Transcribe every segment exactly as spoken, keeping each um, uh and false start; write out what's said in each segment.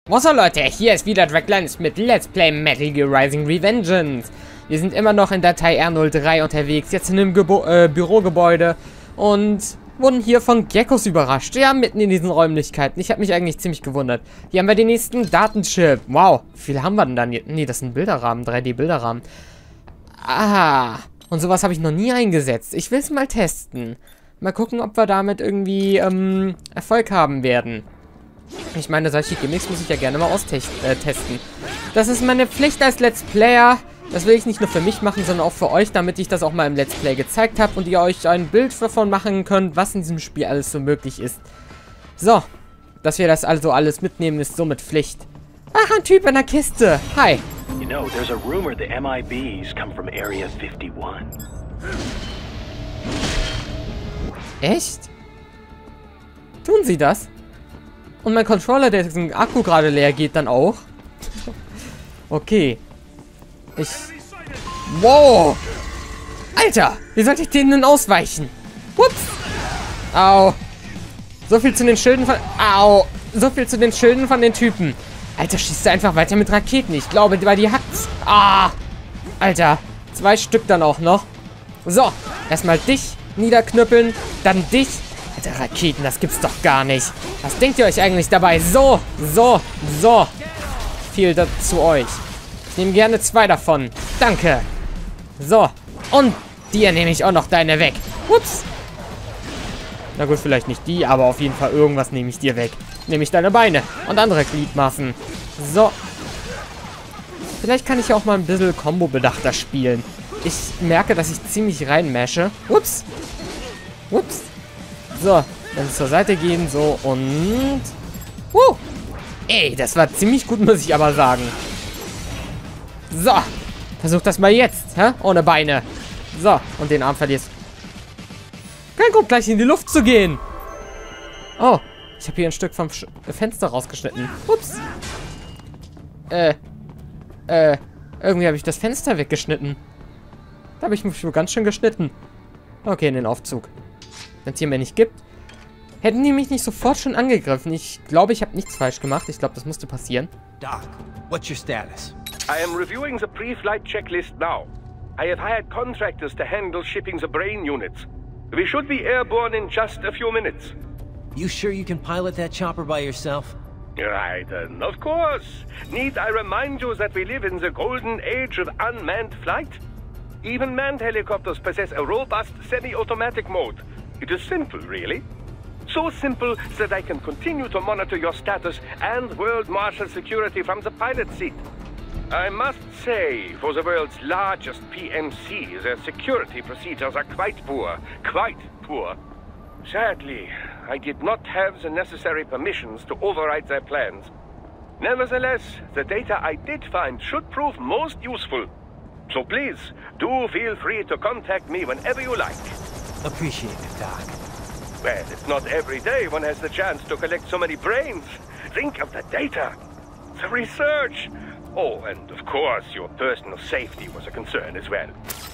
So Leute, hier ist wieder Draglantis mit Let's Play Metal Gear Rising Revengeance. Wir sind immer noch in Datei R null drei unterwegs, jetzt in einem Gebo äh, Bürogebäude und wurden hier von Geckos überrascht. Ja, mitten in diesen Räumlichkeiten. Ich habe mich eigentlich ziemlich gewundert. Hier haben wir den nächsten Datenchip. Wow, wie viel haben wir denn dann hier? Nee, das ist ein Bilderrahmen, drei D Bilderrahmen. Ah, und sowas habe ich noch nie eingesetzt. Ich will es mal testen. Mal gucken, ob wir damit irgendwie ähm, Erfolg haben werden. Ich meine, solche Gimmicks muss ich ja gerne mal austesten. Äh, das ist meine Pflicht als Let's Player. Das will ich nicht nur für mich machen, sondern auch für euch, damit ich das auch mal im Let's Play gezeigt habe und ihr euch ein Bild davon machen könnt, was in diesem Spiel alles so möglich ist. So, dass wir das also alles mitnehmen, ist somit Pflicht. Ach, ein Typ in der Kiste. Hi. You know, there's a rumor the M I Bs come from Area fifty-one. Echt? Tun sie das? Und mein Controller, der diesen Akku gerade leer geht, dann auch? Okay. Ich... Wow! Alter! Wie sollte ich denen denn ausweichen? Ups! Au! So viel zu den Schilden von... Au! So viel zu den Schilden von den Typen. Alter, schießt er einfach weiter mit Raketen. Ich glaube, weil die hackt's. Ah! Alter. Zwei Stück dann auch noch. So. Erstmal dich niederknüppeln. Dann dich. Alter, Raketen, das gibt's doch gar nicht. Was denkt ihr euch eigentlich dabei? So, so, so. Viel dazu euch. Ich nehme gerne zwei davon. Danke. So. Und dir nehme ich auch noch deine weg. Ups. Na gut, vielleicht nicht die, aber auf jeden Fall irgendwas nehme ich dir weg. Nehme ich deine Beine und andere Gliedmaßen. So. Vielleicht kann ich ja auch mal ein bisschen Combo-bedachter spielen. Ich merke, dass ich ziemlich reinmasche. Ups. Ups. So, dann zur Seite gehen, so und... Uh, ey, das war ziemlich gut, muss ich aber sagen. So, versuch das mal jetzt, hä? Ohne Beine. So, und den Arm verlierst. Kein Grund, gleich in die Luft zu gehen. Oh, ich habe hier ein Stück vom Sch Fenster rausgeschnitten. Ups. Äh, äh, irgendwie habe ich das Fenster weggeschnitten. Da habe ich mich schon ganz schön geschnitten. Okay, in den Aufzug. Wenn es hier mehr nicht gibt, hätten die mich nicht sofort schon angegriffen. Ich glaube, ich habe nichts falsch gemacht. Ich glaube, das musste passieren. Doc, what's your status? I am reviewing the pre-flight checklist now. I have hired contractors to handle shipping the brain units. We should be airborne in just a few minutes. You sure you can pilot that chopper by yourself? Right, and of course. Need I remind you that we live in the golden age of unmanned flight? Even manned helicopters possess a robust semi-automatic mode. It is simple, really. So simple that I can continue to monitor your status and world marshal security from the pilot seat. I must say, for the world's largest P M C, their security procedures are quite poor. Quite poor. Sadly, I did not have the necessary permissions to override their plans. Nevertheless, the data I did find should prove most useful. So please, do feel free to contact me whenever you like. Appreciate it, Doc. Well, it's not every day one has the chance to collect so many brains. Think of the data, the research. Oh, and of course, your personal safety was a concern as well.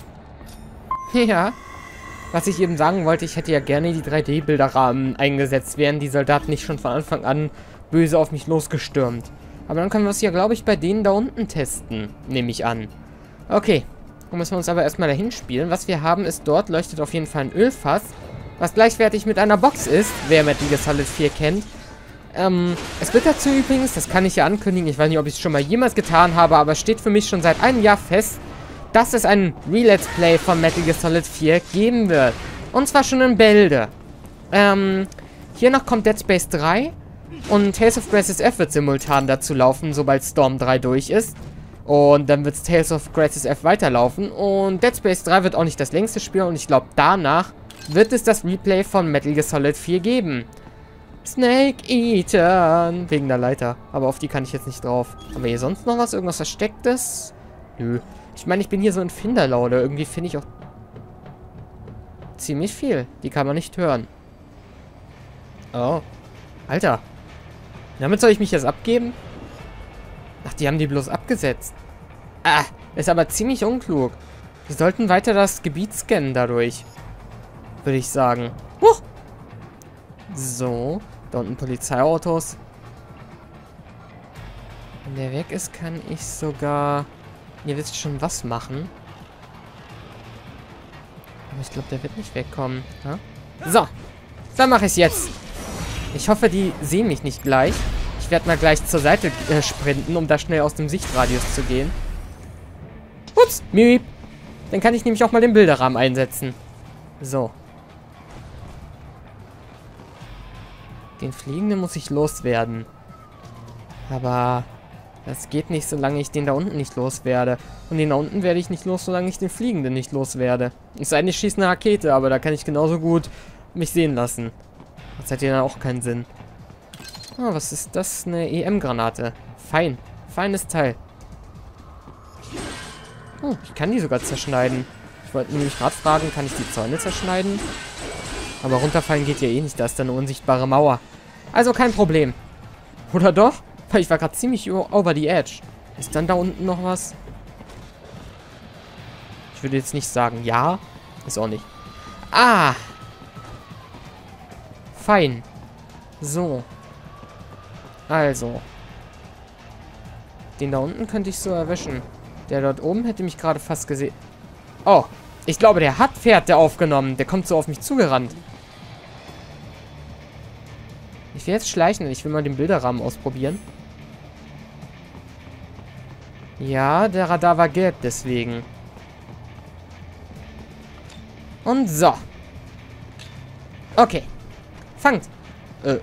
Ja, was ich eben sagen wollte, ich hätte ja gerne die drei D Bilderrahmen eingesetzt, wären die Soldaten nicht schon von Anfang an böse auf mich losgestürmt. Aber dann können wir es ja, glaube ich, bei denen da unten testen, nehme ich an. Okay, dann müssen wir uns aber erstmal dahin spielen. Was wir haben ist, dort leuchtet auf jeden Fall ein Ölfass, was gleichwertig mit einer Box ist, wer Metal Gear Solid vier kennt. Ähm, es wird dazu übrigens, das kann ich ja ankündigen, ich weiß nicht, ob ich es schon mal jemals getan habe, aber es steht für mich schon seit einem Jahr fest, dass es ein Re-Let's Play von Metal Gear Solid vier geben wird. Und zwar schon in Bälde. Ähm, hier noch kommt Dead Space drei und Tales of Graces F wird simultan dazu laufen, sobald Storm drei durch ist. Und dann wird Tales of Graces F weiterlaufen. Und Dead Space drei wird auch nicht das längste Spiel. Und ich glaube, danach wird es das Replay von Metal Gear Solid vier geben. Snake Eater. Wegen der Leiter. Aber auf die kann ich jetzt nicht drauf. Haben wir hier sonst noch was? Irgendwas Verstecktes? Nö. Ich meine, ich bin hier so in Finderlaune. Irgendwie finde ich auch ziemlich viel. Die kann man nicht hören. Oh. Alter. Damit soll ich mich jetzt abgeben? Ach, die haben die bloß abgesetzt. Ah, ist aber ziemlich unklug. Wir sollten weiter das Gebiet scannen dadurch. Würde ich sagen. Huch! So, da unten Polizeiautos. Wenn der weg ist, kann ich sogar... Ihr wisst schon, was machen. Aber ich glaube, der wird nicht wegkommen. Ja? So. Dann mache ich es jetzt. Ich hoffe, die sehen mich nicht gleich. Ich werde mal gleich zur Seite äh, sprinten, um da schnell aus dem Sichtradius zu gehen. Ups. Miep. Dann kann ich nämlich auch mal den Bilderrahmen einsetzen. So. Den Fliegenden muss ich loswerden. Aber das geht nicht, solange ich den da unten nicht loswerde. Und den da unten werde ich nicht los, solange ich den Fliegenden nicht loswerde. Es sei denn, ich schieße eine Rakete, aber da kann ich genauso gut mich sehen lassen. Das hat ja dann auch keinen Sinn. Oh, was ist das? Eine E M-Granate. Fein. Feines Teil. Oh, ich kann die sogar zerschneiden. Ich wollte nämlich gerade fragen, kann ich die Zäune zerschneiden? Aber runterfallen geht ja eh nicht, da ist da eine unsichtbare Mauer. Also kein Problem. Oder doch? Weil ich war gerade ziemlich over the edge. Ist dann da unten noch was? Ich würde jetzt nicht sagen ja. Ist auch nicht. Ah! Fein. So. Also. Den da unten könnte ich so erwischen. Der dort oben hätte mich gerade fast gesehen. Oh. Ich glaube, der hat Fährte aufgenommen. Der kommt so auf mich zugerannt. Ich will jetzt schleichen. Ich will mal den Bilderrahmen ausprobieren. Ja, der Radar war gelb, deswegen. Und so. Okay. Fangt. Äh.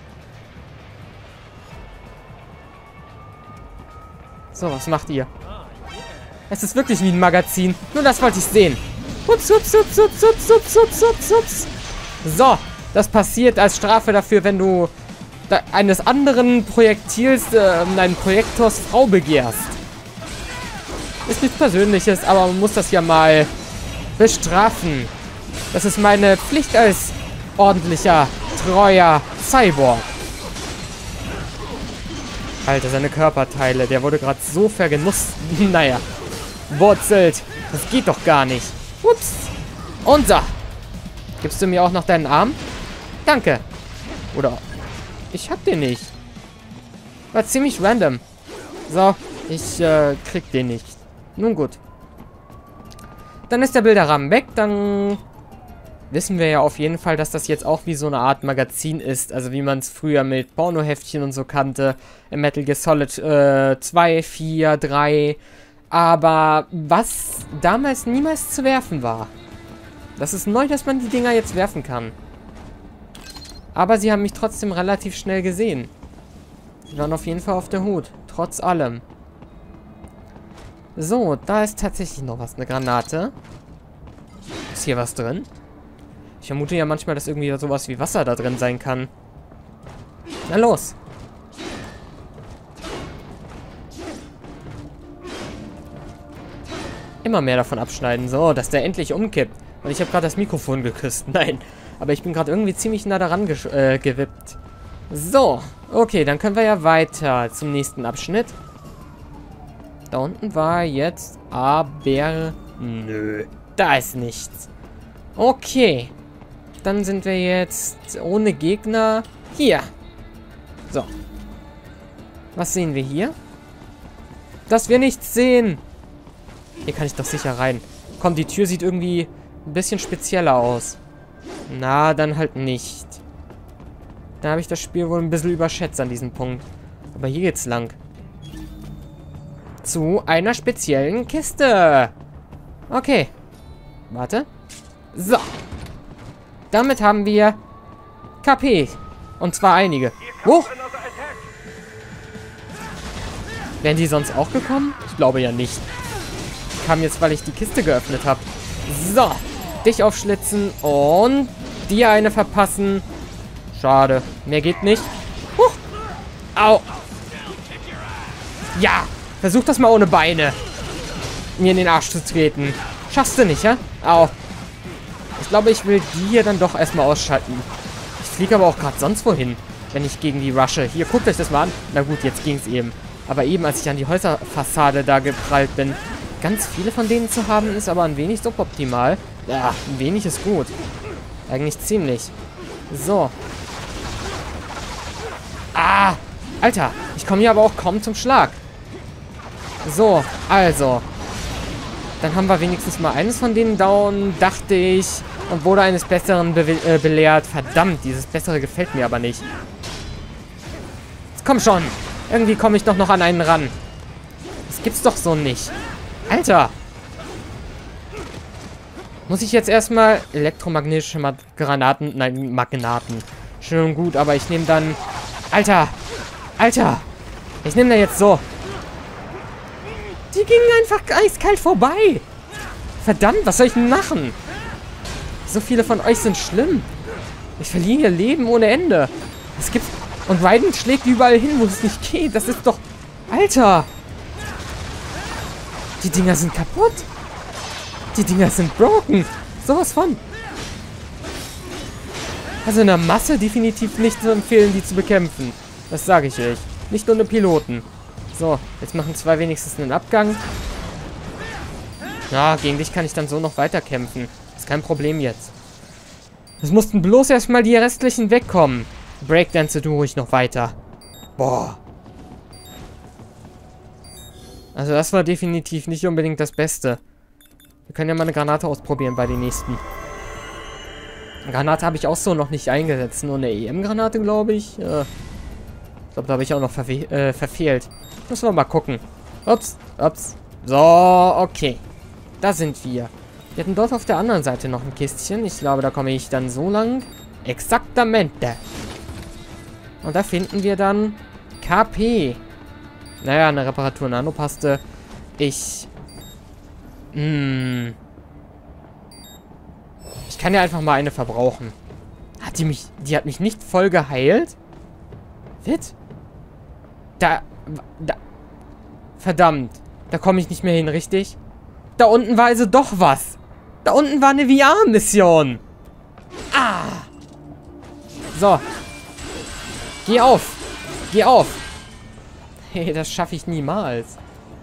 So, was macht ihr? Es ist wirklich wie ein Magazin. Nur das wollte ich sehen. Ups, ups, ups, ups, ups, ups, ups, ups, ups. So, das passiert als Strafe dafür, wenn du da eines anderen Projektils, äh, einen Projektors Frau begehrst. Ist nichts Persönliches, aber man muss das ja mal bestrafen. Das ist meine Pflicht als ordentlicher, treuer Cyborg. Alter, seine Körperteile, der wurde gerade so vergenusst. Naja, wurzelt. Das geht doch gar nicht. Ups. Und so. Gibst du mir auch noch deinen Arm? Danke. Oder, ich hab den nicht. War ziemlich random. So, ich äh, krieg den nicht. Nun gut. Dann ist der Bilderrahmen weg. Dann wissen wir ja auf jeden Fall, dass das jetzt auch wie so eine Art Magazin ist. Also wie man es früher mit Pornoheftchen und so kannte. Im Metal Gear Solid äh, zwei, vier, drei. Aber was damals niemals zu werfen war. Das ist neu, dass man die Dinger jetzt werfen kann. Aber sie haben mich trotzdem relativ schnell gesehen. Sie waren auf jeden Fall auf der Hut. Trotz allem. So, da ist tatsächlich noch was. Eine Granate. Ist hier was drin? Ich vermute ja manchmal, dass irgendwie sowas wie Wasser da drin sein kann. Na los. Immer mehr davon abschneiden. So, dass der endlich umkippt. Und ich habe gerade das Mikrofon geküsst. Nein. Aber ich bin gerade irgendwie ziemlich nah daran äh, gewippt. So. Okay, dann können wir ja weiter zum nächsten Abschnitt. Da unten war jetzt aber... Nö. Da ist nichts. Okay. Dann sind wir jetzt ohne Gegner hier. So. Was sehen wir hier? Dass wir nichts sehen. Hier kann ich doch sicher rein. Komm, die Tür sieht irgendwie ein bisschen spezieller aus. Na, dann halt nicht. Da habe ich das Spiel wohl ein bisschen überschätzt an diesem Punkt. Aber hier geht's lang. Zu einer speziellen Kiste. Okay. Warte. So. Damit haben wir K P. Und zwar einige. Oh! Wären die sonst auch gekommen? Ich glaube ja nicht. Die kamen jetzt, weil ich die Kiste geöffnet habe. So. Dich aufschlitzen und dir eine verpassen. Schade. Mehr geht nicht. Huch. Au. Ja. Versuch das mal ohne Beine. Mir in den Arsch zu treten. Schaffst du nicht, ja? Au. Ich glaube, ich will die hier dann doch erstmal ausschalten. Ich fliege aber auch gerade sonst wohin, wenn ich gegen die rushe. Hier, guckt euch das mal an. Na gut, jetzt ging es eben. Aber eben, als ich an die Häuserfassade da geprallt bin, ganz viele von denen zu haben, ist aber ein wenig suboptimal. Ja, ein wenig ist gut. Eigentlich ziemlich. So. Ah! Alter, ich komme hier aber auch kaum zum Schlag. So, also. Dann haben wir wenigstens mal eines von denen down, dachte ich. Und wurde eines Besseren be äh, belehrt. Verdammt, dieses Bessere gefällt mir aber nicht. Jetzt komm schon. Irgendwie komme ich doch noch an einen ran. Das gibt's doch so nicht. Alter. Muss ich jetzt erstmal elektromagnetische Ma Granaten... Nein, Magnaten. Schön und gut, aber ich nehme dann... Alter. Alter. Ich nehme da jetzt so. Die gingen einfach eiskalt vorbei. Verdammt, was soll ich denn machen? So viele von euch sind schlimm. Ich verliere hier Leben ohne Ende. Es gibt... Und Raiden schlägt überall hin, wo es nicht geht. Das ist doch... Alter. Die Dinger sind kaputt. Die Dinger sind broken. Sowas von. Also in der Masse definitiv nicht zu empfehlen, die zu bekämpfen. Das sage ich euch. Nicht ohne Piloten. So, jetzt machen zwei wenigstens einen Abgang. Ja, gegen dich kann ich dann so noch weiter kämpfen. Ist kein Problem jetzt. Es mussten bloß erstmal die restlichen wegkommen. Breakdance tue ich noch weiter. Boah. Also das war definitiv nicht unbedingt das Beste. Wir können ja mal eine Granate ausprobieren bei den nächsten. Eine Granate habe ich auch so noch nicht eingesetzt. Nur eine E M-Granate, glaube ich. Äh, ich glaube, da habe ich auch noch verfe äh, verfehlt. Müssen wir mal gucken. Ups, ups. So, okay. Da sind wir. Wir hatten dort auf der anderen Seite noch ein Kistchen. Ich glaube, da komme ich dann so lang. Exaktamente. Und da finden wir dann K P. Naja, eine Reparatur-Nanopaste. Ich... Hm. Ich kann ja einfach mal eine verbrauchen. Hat die mich... Die hat mich nicht voll geheilt? Wit? Da... Da... Verdammt. Da komme ich nicht mehr hin, richtig? Da unten war also doch was. Da unten war eine V R-Mission. Ah. So. Geh auf. Geh auf. Hey, das schaffe ich niemals.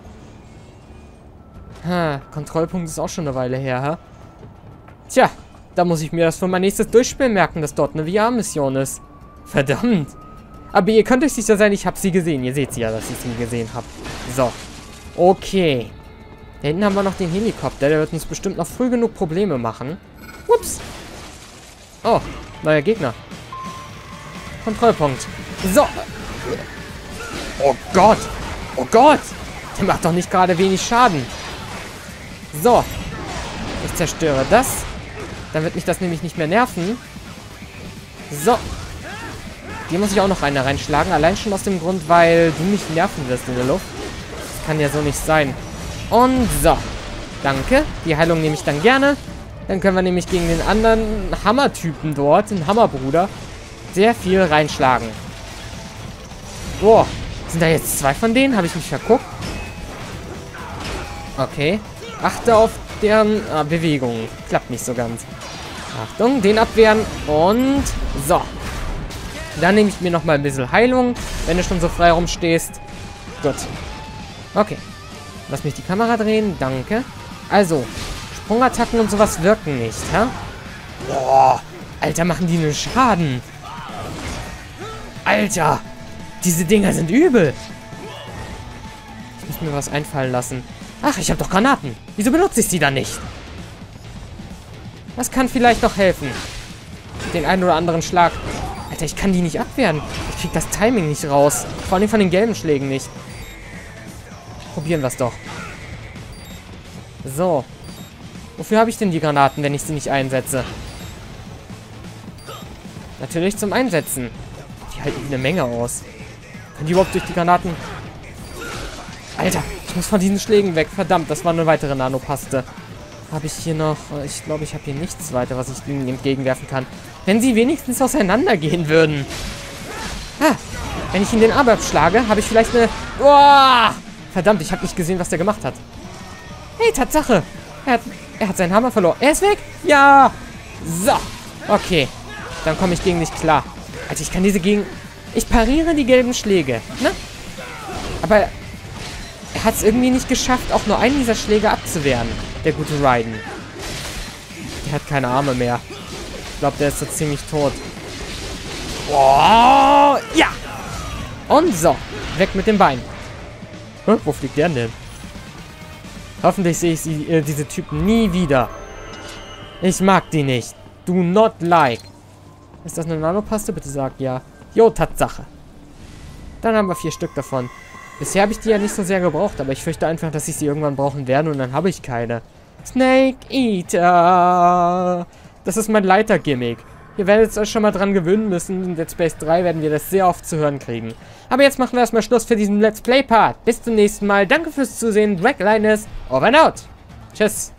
Ha, Kontrollpunkt ist auch schon eine Weile her, ha? Tja, da muss ich mir das für mein nächstes Durchspiel merken, dass dort eine V R-Mission ist. Verdammt. Aber ihr könnt euch sicher sein, ich habe sie gesehen. Ihr seht sie ja, dass ich sie gesehen habe. So. Okay. Da hinten haben wir noch den Helikopter. Der wird uns bestimmt noch früh genug Probleme machen. Ups. Oh, neuer Gegner. Kontrollpunkt. So. Oh Gott. Oh Gott. Der macht doch nicht gerade wenig Schaden. So. Ich zerstöre das. Dann wird mich das nämlich nicht mehr nerven. So. Hier muss ich auch noch eine reinschlagen. Allein schon aus dem Grund, weil du mich nerven wirst in der Luft. Das kann ja so nicht sein. Und so. Danke. Die Heilung nehme ich dann gerne. Dann können wir nämlich gegen den anderen Hammertypen dort, den Hammerbruder, sehr viel reinschlagen. Boah. Sind da jetzt zwei von denen? Habe ich mich verguckt? Okay. Achte auf deren ah, Bewegung. Klappt nicht so ganz. Achtung, den abwehren. Und so. Dann nehme ich mir nochmal ein bisschen Heilung, wenn du schon so frei rumstehst. Gut. Okay. Lass mich die Kamera drehen. Danke. Also, Sprungattacken und sowas wirken nicht, hä? Boah. Alter, machen die einen Schaden. Alter. Diese Dinger sind übel. Ich muss mir was einfallen lassen. Ach, ich habe doch Granaten. Wieso benutze ich sie dann nicht? Das kann vielleicht noch helfen. Den einen oder anderen Schlag. Alter, ich kann die nicht abwehren. Ich krieg das Timing nicht raus. Vor allem von den gelben Schlägen nicht. Probieren wir es doch. So. Wofür habe ich denn die Granaten, wenn ich sie nicht einsetze? Natürlich zum Einsetzen. Die halten eine Menge aus. Können die überhaupt durch die Granaten... Alter, ich muss von diesen Schlägen weg. Verdammt, das war eine weitere Nanopaste. Habe ich hier noch... Ich glaube, ich habe hier nichts weiter, was ich ihnen entgegenwerfen kann. Wenn sie wenigstens auseinandergehen würden. Ah, wenn ich ihn den Arm abschlage, habe ich vielleicht eine... Oh, verdammt, ich habe nicht gesehen, was der gemacht hat. Hey, Tatsache. Er hat, er hat seinen Hammer verloren. Er ist weg? Ja. So. Okay. Dann komme ich gegen dich klar. Also ich kann diese gegen... Ich pariere die gelben Schläge. Ne? Aber er hat es irgendwie nicht geschafft, auch nur einen dieser Schläge abzuwehren. Der gute Raiden. Der hat keine Arme mehr. Ich glaube, der ist so ziemlich tot. Oh, ja. Und so. Weg mit dem Bein. Hä? Wo fliegt der denn? Hoffentlich sehe ich sie, äh, diese Typen nie wieder. Ich mag die nicht. Do not like. Ist das eine Nanopaste? Bitte sag ja. Jo, Tatsache. Dann haben wir vier Stück davon. Bisher habe ich die ja nicht so sehr gebraucht, aber ich fürchte einfach, dass ich sie irgendwann brauchen werde und dann habe ich keine. Snake Eater. Das ist mein Leiter-Gimmick. Ihr werdet es euch schon mal dran gewöhnen müssen. In Dead Space drei werden wir das sehr oft zu hören kriegen. Aber jetzt machen wir erstmal Schluss für diesen Let's Play-Part. Bis zum nächsten Mal. Danke fürs Zusehen. Draglinus. Over and out. Tschüss.